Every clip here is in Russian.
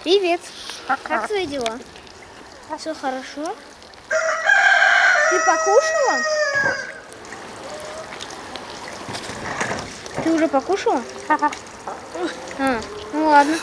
Привет. Как твои дела? Все хорошо? Ты покушала? Ты уже покушала? Ну ладно.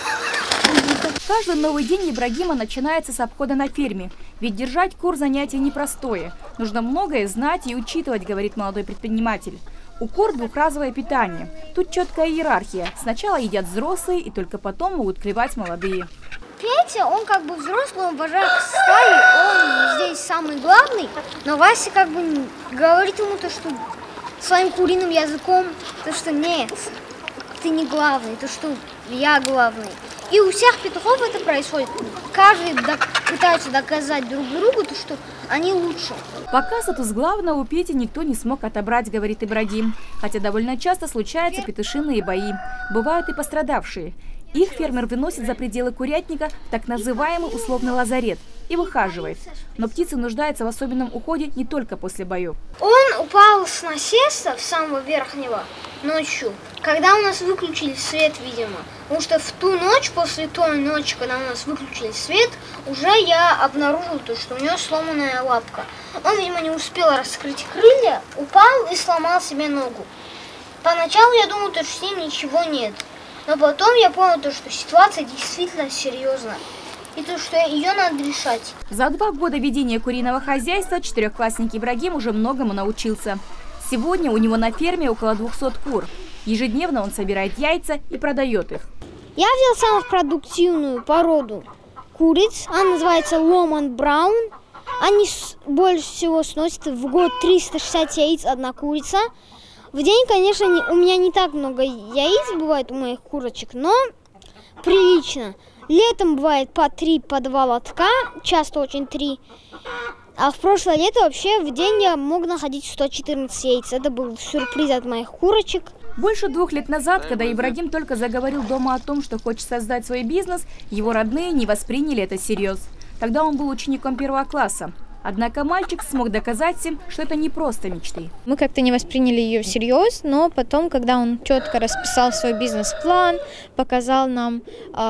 Каждый новый день Ибрагима начинается с обхода на ферме. Ведь держать кур занятие непростое. Нужно многое знать и учитывать, говорит молодой предприниматель. У кур двухразовое питание. Тут четкая иерархия. Сначала едят взрослые, и только потом могут клевать молодые. Петя, он как бы взрослый, он вожак стаи, он здесь самый главный. Но Вася как бы говорит ему то, что своим куриным языком, то, что нет, ты не главный, то, что я главный. И у всех петухов это происходит. Каждый пытается доказать друг другу, то, что они лучше. Пока статус главного у Пети никто не смог отобрать, говорит Ибрагим. Хотя довольно часто случаются петушиные бои. Бывают и пострадавшие. Их фермер выносит за пределы курятника в так называемый условный лазарет и выхаживает. Но птицы нуждаются в особенном уходе не только после боев. Он упал с насеста в самого верхнего ночью, когда у нас выключили свет, видимо. Потому что в ту ночь, после той ночи, когда у нас выключили свет, уже я обнаружил то, что у него сломанная лапка. Он, видимо, не успел раскрыть крылья, упал и сломал себе ногу. Поначалу я думал, что с ним ничего нет. Но потом я понял, что ситуация действительно серьезная. И то, что ее надо решать. За 2 года ведения куриного хозяйства четырехклассник Ибрагим уже многому научился. Сегодня у него на ферме около 200 кур. Ежедневно он собирает яйца и продает их. Я взял самую продуктивную породу куриц. Она называется Ломан Браун. Они больше всего сносят в год 360 яиц одна курица. В день, конечно, у меня не так много яиц бывает у моих курочек, но прилично. Летом бывает по 3, по 2 лотка, часто очень 3. А в прошлое лето вообще в день я мог находить 114 яиц. Это был сюрприз от моих курочек. Больше 2 лет назад, когда Ибрагим только заговорил дома о том, что хочет создать свой бизнес, его родные не восприняли это всерьез. Тогда он был учеником 1 класса. Однако мальчик смог доказать им, что это не просто мечты. Мы как-то не восприняли ее всерьез, но потом, когда он четко расписал свой бизнес-план, показал нам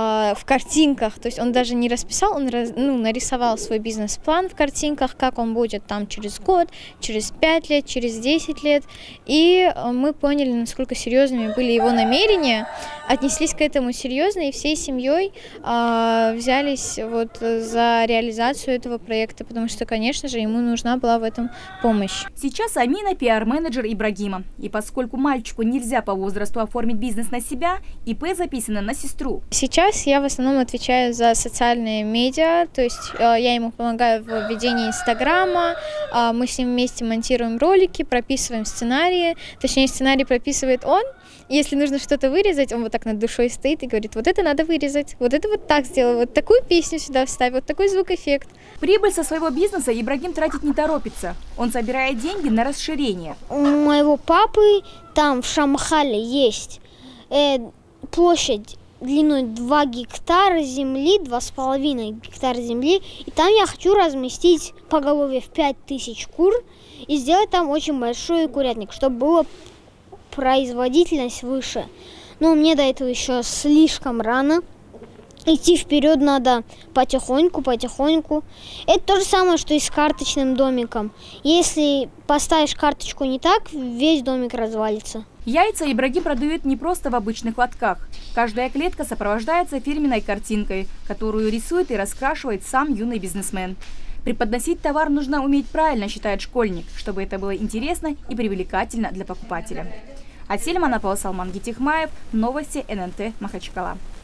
в картинках, то есть он даже не расписал, он нарисовал свой бизнес-план в картинках, как он будет там через год, через 5 лет, через 10 лет. И мы поняли, насколько серьезными были его намерения, отнеслись к этому серьезно и всей семьей взялись вот за реализацию этого проекта, потому что, конечно же, ему нужна была в этом помощь. Сейчас Амина пиар-менеджер Ибрагима. И поскольку мальчику нельзя по возрасту оформить бизнес на себя, ИП записано на сестру. Сейчас я в основном отвечаю за социальные медиа, то есть я ему помогаю в ведении Инстаграма, мы с ним вместе монтируем ролики, прописываем сценарии, точнее сценарий прописывает он. Если нужно что-то вырезать, он вот так над душой стоит и говорит, вот это надо вырезать, вот это вот так сделай, вот такую песню сюда вставь, вот такой звук-эффект. Прибыль со своего бизнеса Ибрагим тратить не торопится. Он собирает деньги на расширение. У моего папы там в Шамхале есть площадь длиной 2 гектара земли, 2,5 гектара земли. И там я хочу разместить поголовье в 5000 кур и сделать там очень большой курятник, чтобы было производительность выше. Но мне до этого еще слишком рано. Идти вперед надо потихоньку, потихоньку. Это то же самое, что и с карточным домиком. Если поставишь карточку не так, весь домик развалится. Яйца Ибрагим продает не просто в обычных лотках. Каждая клетка сопровождается фирменной картинкой, которую рисует и раскрашивает сам юный бизнесмен. Преподносить товар нужно уметь правильно, считает школьник, чтобы это было интересно и привлекательно для покупателя. Атель Манапал, Салман Гитихмаев, новости ННТ Махачкала.